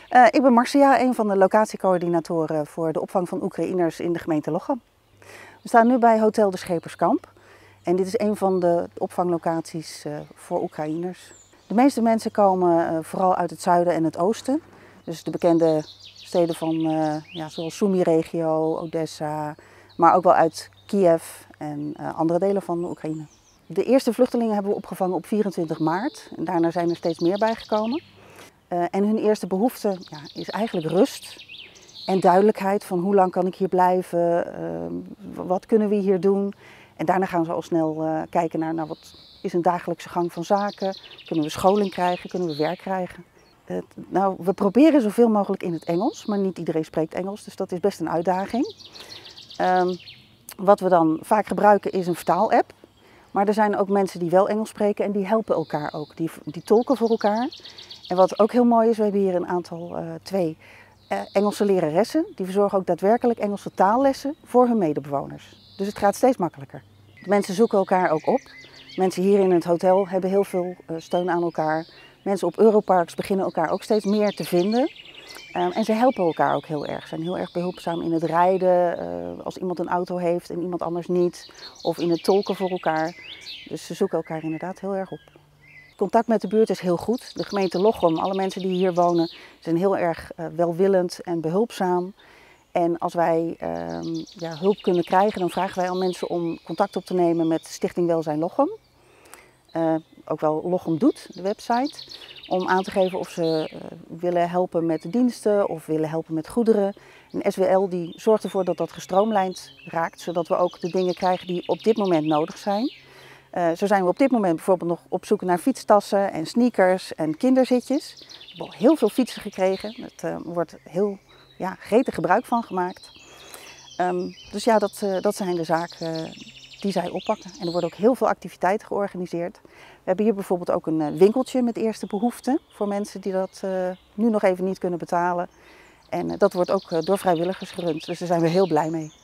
Ik ben Marcia, een van de locatiecoördinatoren voor de opvang van Oekraïners in de gemeente Lochem. We staan nu bij Hotel de Scheperskamp en dit is een van de opvanglocaties voor Oekraïners. De meeste mensen komen vooral uit het zuiden en het oosten. Dus de bekende steden van zoals Sumy-regio, Odessa, maar ook wel uit Kiev en andere delen van Oekraïne. De eerste vluchtelingen hebben we opgevangen op 24 maart en daarna zijn er steeds meer bijgekomen. En hun eerste behoefte is eigenlijk rust en duidelijkheid van hoe lang kan ik hier blijven, wat kunnen we hier doen. En daarna gaan ze al snel kijken naar wat is een dagelijkse gang van zaken. Kunnen we scholing krijgen, kunnen we werk krijgen. We proberen zoveel mogelijk in het Engels, maar niet iedereen spreekt Engels, dus dat is best een uitdaging. Wat we dan vaak gebruiken is een vertaalapp. Maar er zijn ook mensen die wel Engels spreken en die helpen elkaar ook. Die tolken voor elkaar. En wat ook heel mooi is, we hebben hier een aantal, twee Engelse leraressen. Die verzorgen ook daadwerkelijk Engelse taallessen voor hun medebewoners. Dus het gaat steeds makkelijker. De mensen zoeken elkaar ook op. Mensen hier in het hotel hebben heel veel steun aan elkaar. Mensen op Europarks beginnen elkaar ook steeds meer te vinden. En ze helpen elkaar ook heel erg. Ze zijn heel erg behulpzaam in het rijden, als iemand een auto heeft en iemand anders niet. Of in het tolken voor elkaar. Dus ze zoeken elkaar inderdaad heel erg op. Contact met de buurt is heel goed. De gemeente Lochem, alle mensen die hier wonen, zijn heel erg welwillend en behulpzaam. En als wij hulp kunnen krijgen, dan vragen wij aan mensen om contact op te nemen met Stichting Welzijn Lochem. Ook wel Lochem Doet, de website. Om aan te geven of ze willen helpen met de diensten of willen helpen met goederen. En SWL die zorgt ervoor dat dat gestroomlijnd raakt, zodat we ook de dingen krijgen die op dit moment nodig zijn. Zo zijn we op dit moment bijvoorbeeld nog op zoek naar fietstassen en sneakers en kinderzitjes. We hebben al heel veel fietsen gekregen. Er wordt heel gretig gebruik van gemaakt. Dus dat zijn de zaken die zij oppakken. En er worden ook heel veel activiteiten georganiseerd. We hebben hier bijvoorbeeld ook een winkeltje met eerste behoeften voor mensen die dat nu nog even niet kunnen betalen. En dat wordt ook door vrijwilligers gerund, dus daar zijn we heel blij mee.